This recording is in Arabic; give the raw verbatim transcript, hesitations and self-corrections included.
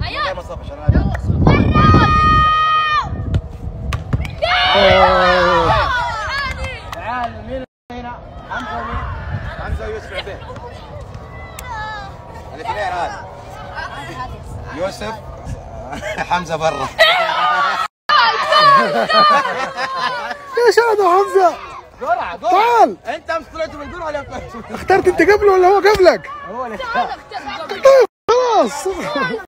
غير مصطفى عشان انا تعال. مين هنا؟ حمزه ومين؟ حمزه ويوسف عبيد. الاثنين هذا يوسف حمزه برا. يا شهد حمزه قرعه قرعه. تعال. انت امس طلعتوا بالقرعه ولا اخترت انت قبله ولا هو قبلك؟ هو اللي اختار. طيب خلاص.